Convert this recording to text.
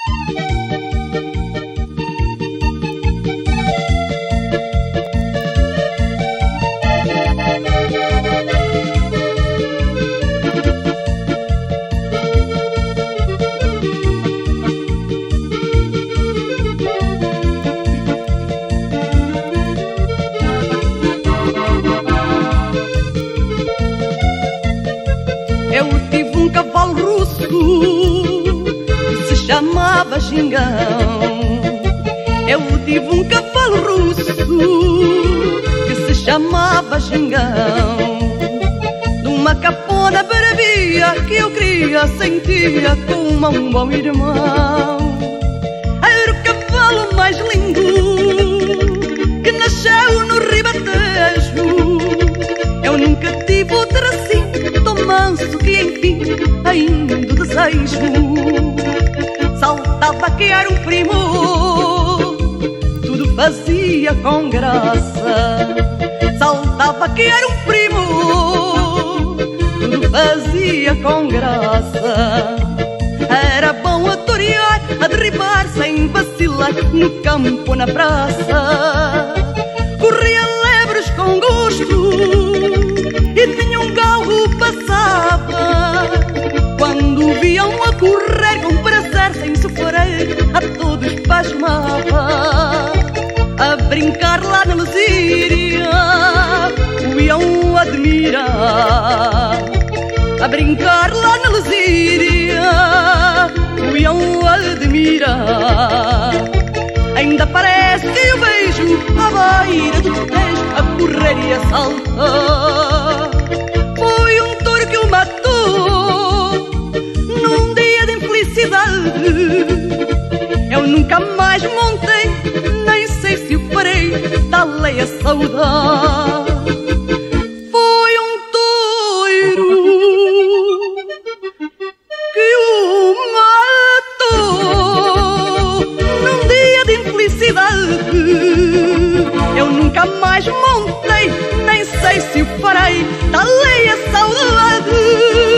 Eu tive um cavalo russo que se chamava Gingão. Eu tive um cavalo russo que se chamava Gingão. De uma capona bravia que eu queria, sentia como um bom irmão. Era o cavalo mais lindo que nasceu no ribatejo. Eu nunca tive outro assim, tão manso que enfim ainda desejo. Saltava que era um primor, tudo fazia com graça. Saltava que era um primor, tudo fazia com graça. Era bom a torear, a derribar sem vacilar, no campo ou na praça. Corria lebres com gosto e tinha um galgo passava. Quando viam a correr com prazer sem sofrer, a todos pasmava. A brincar lá na Lesíria o iam admirar. A brincar lá na Lesíria o iam admirar. Ainda parece que eu vejo à beira do tejo a correr e a saltar. Foi um touro que o matou num dia de infelicidade. Eu nunca mais montei, nem sei se o farei, tal-lhe a saudade. Foi um touro que o matou num dia de infelicidade. Eu nunca mais montei, nem sei se o farei, tal-lhe a saudade.